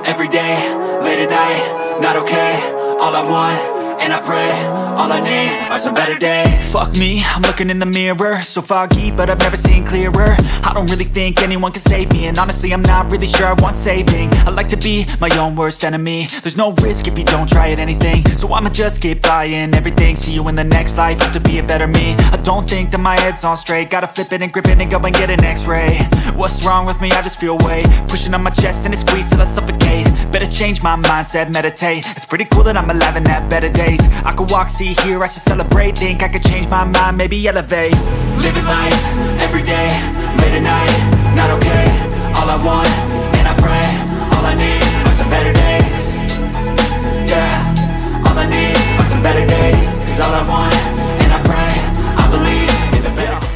every day, late at night, not okay. All I want, and I pray, all I need are some better days. Fuck me, I'm looking in the mirror, so foggy, but I've never seen clearer. I don't really think anyone can save me, and honestly I'm not really sure I want saving. I like to be my own worst enemy. There's no risk if you don't try at anything, so I'ma just keep buying everything. See you in the next life, hope to be a better me. I don't think that my head's on straight, gotta flip it and grip it and go and get an x-ray. What's wrong with me? I just feel weight pushing on my chest and it squeezes till I suffocate. Better change my mindset, meditate. It's pretty cool that I'm alive and have better days. I could walk, see, hear, I should celebrate. Think I could change my mind, maybe elevate. Living life, every day, late at night, not okay. All I want, and I pray, all I need are some better days. Yeah, all I need are some better days. Cause all I want, and I pray, I believe in the better days.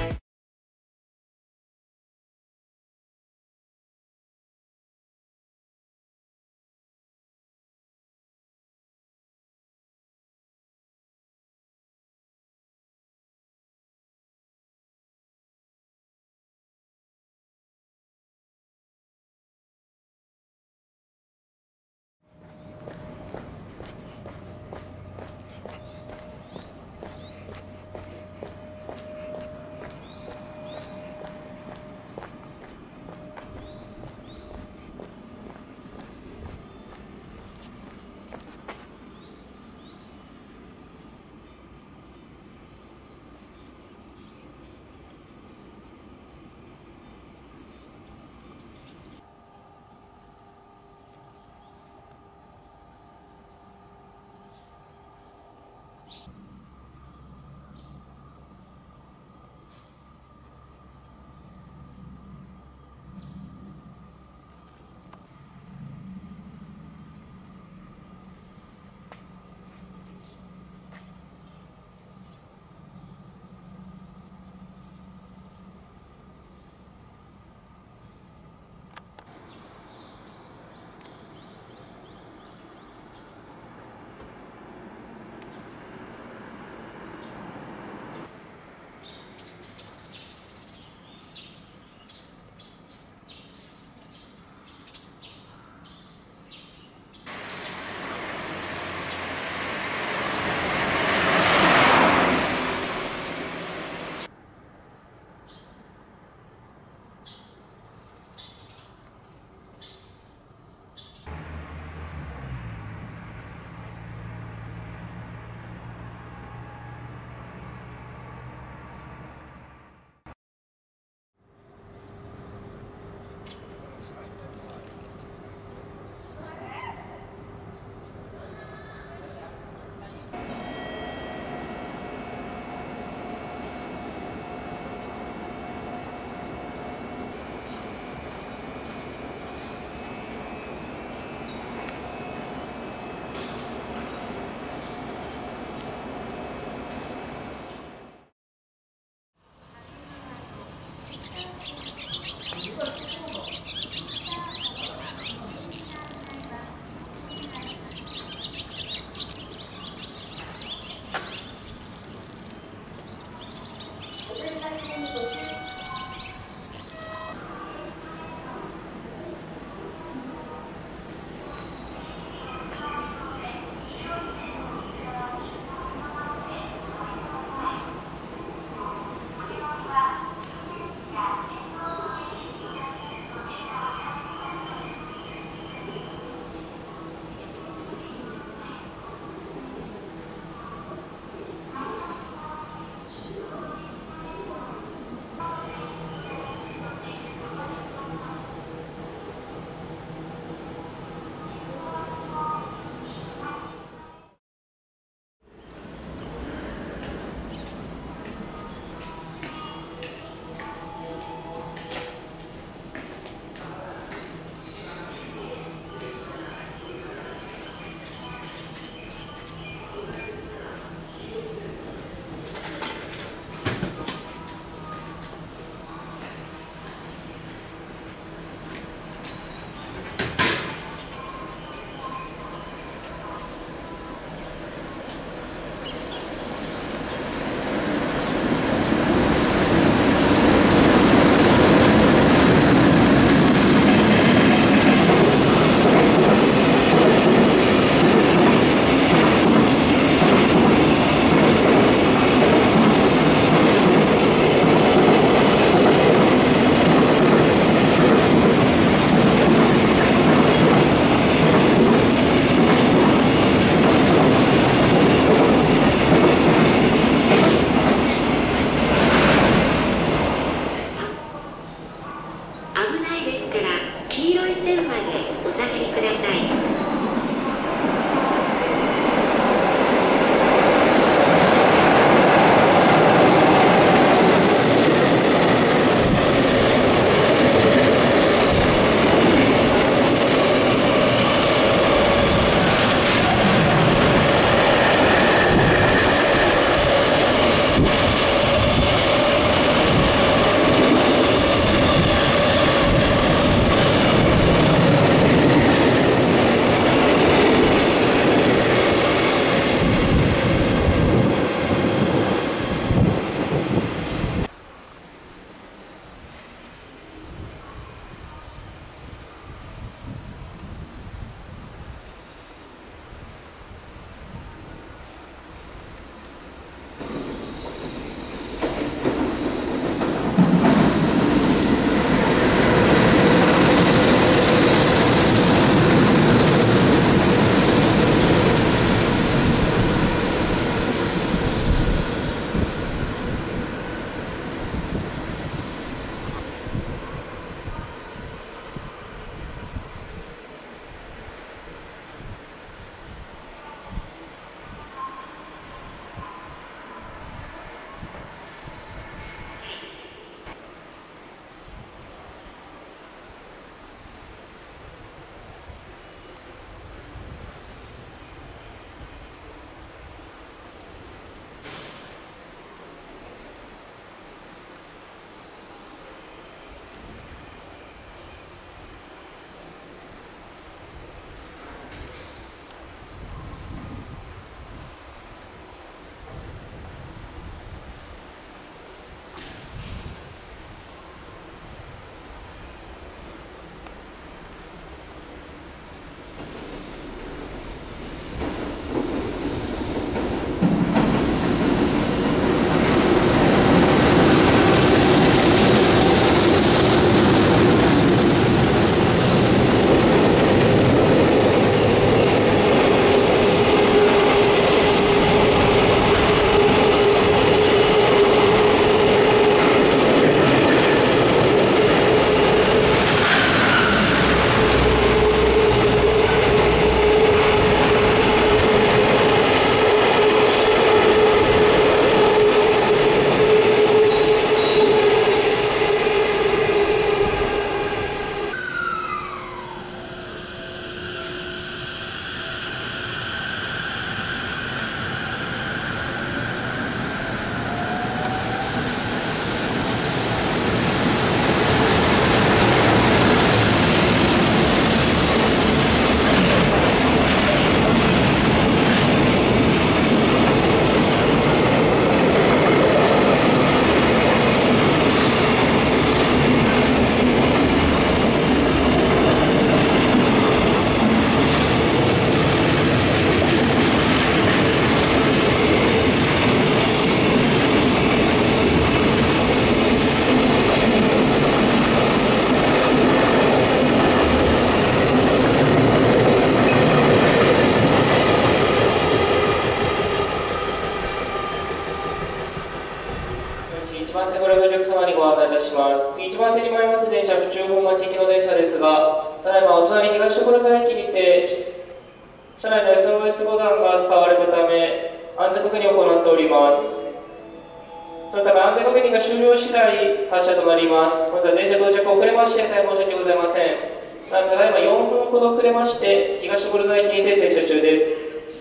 様にご案内いたします。次1番線に参ります電車、府中本町行きの電車ですが、ただいまお隣東所沢駅にて、車内の SOS ボタンが使われたため、安全確認を行っております。そのため安全確認が終了次第発車となります。本日は電車到着遅れまして大変申し訳ございません。ただいま4分ほど遅れまして東所沢駅にて停車中です。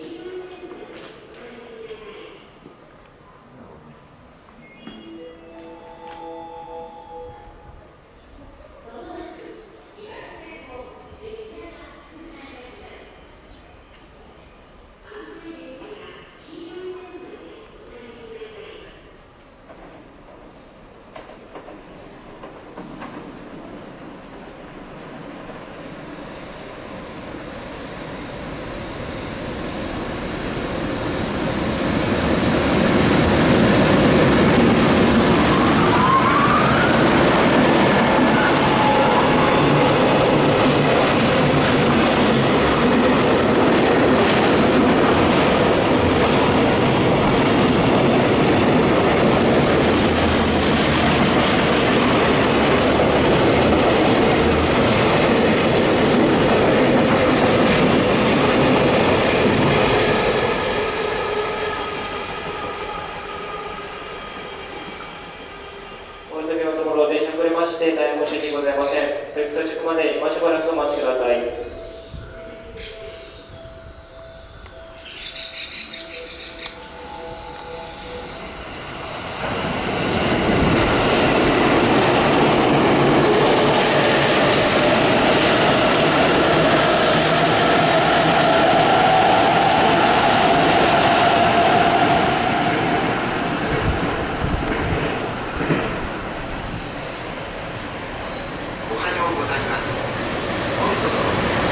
大変申し訳ございません。到着まで今しばらくお待ちください。 おはようございます。本都の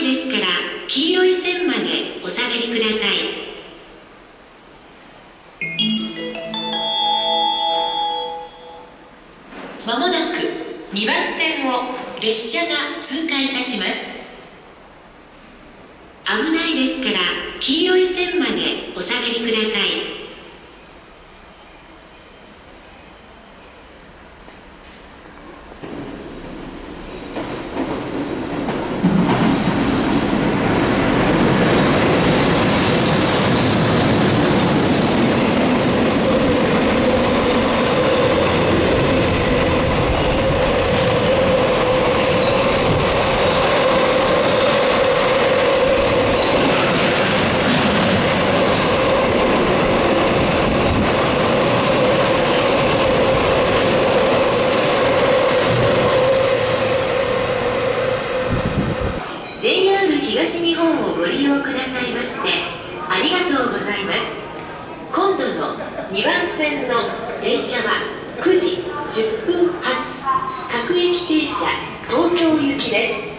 ですから黄色い線までお下がりください。まもなく2番線を列車が通過いたします。危ないですから黄色い線までお下がりください。JR 東日本をご利用くださいましてありがとうございます。今度の2番線の電車は9時10分発各駅停車東京行きです。